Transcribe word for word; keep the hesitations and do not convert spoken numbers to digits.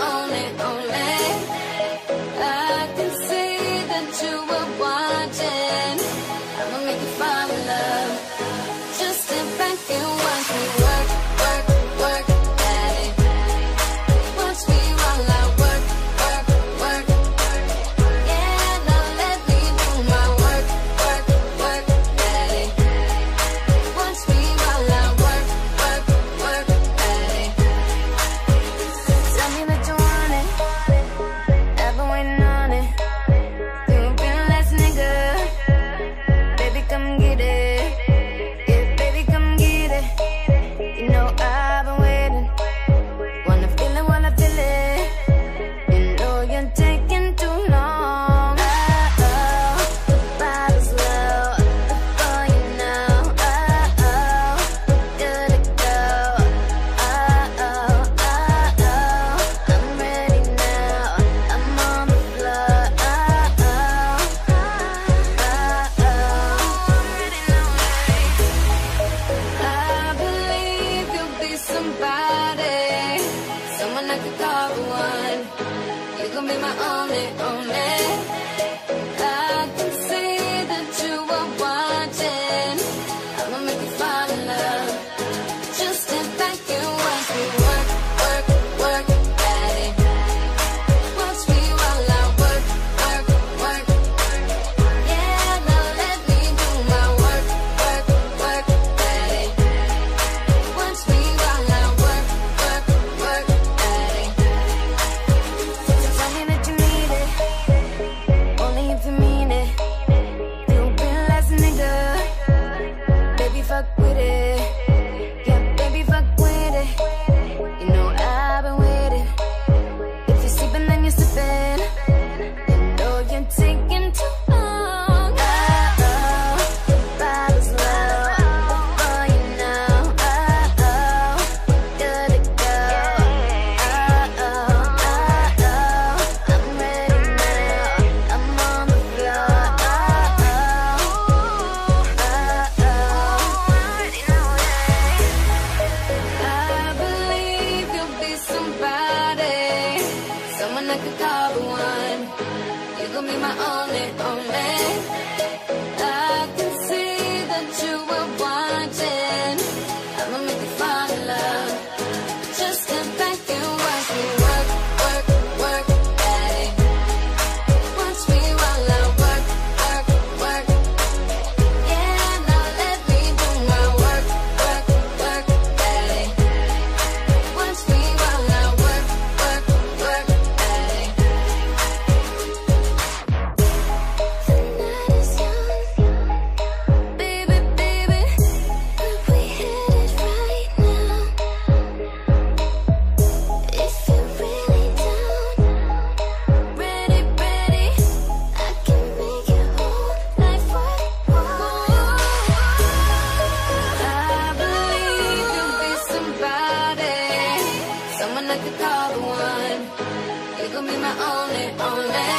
only, only. I can see that you were watching. I'ma make you fall in love. Just sit back and watch me work, work, work at it. Watch me while I work, work, work. Yeah, now let me do my work, work, work at it. Watch me while I work, work, work at it. Tell me that you want it. I've been waiting on it. You've been last nigga. Baby, come get it. Yeah, baby, come get it. You know I've been waiting. Wanna feel it, wanna feel it. You know you're taking too long. Uh-oh, the bottle's low. Before you know, uh-oh, good to go. Uh-oh, uh-oh, I'm ready now. I'm on the floor. Uh-oh, uh-oh, I'm ready now. I believe you'll be somebody, someone I could call the one. You gon' be my only, only. I can see that you are watching. I'ma make you fall in love. Just sit back and watch me work, work, work at it. Watch me while I work, work, work. Yeah, now let me do my work, work, work at it. Watch me while I work, work, work at it. So tell me that you need it, only if you mean it. You've been last nigga. Baby, fuck with it. Yeah, baby, fuck with it. You know I've been waiting. If you're sleeping, then you're slipping. You know you're taking too long. Uh-oh, the bottle's low. Before you know, uh-oh, good to go. Uh-oh, uh-oh, I'm ready now. I'm on the floor. Uh-oh, uh-oh, I'm ready now. I believe you'll be somebody, someone I could call the one. You gon' be my only, only. I can see that you were watching. I'ma make you fall in love. Just sit back and watch me work, work, work at it. Watch me while I work, work, work. Yeah, now let me do my work, work, work at it. Watch me while I work, work, work at it. The night is young, baby, baby, but we headed right now. If you're really down, ready, ready, I can make your whole life worthwhile. I believe you'll be somebody, someone I could call the one. You gon' be my only, only.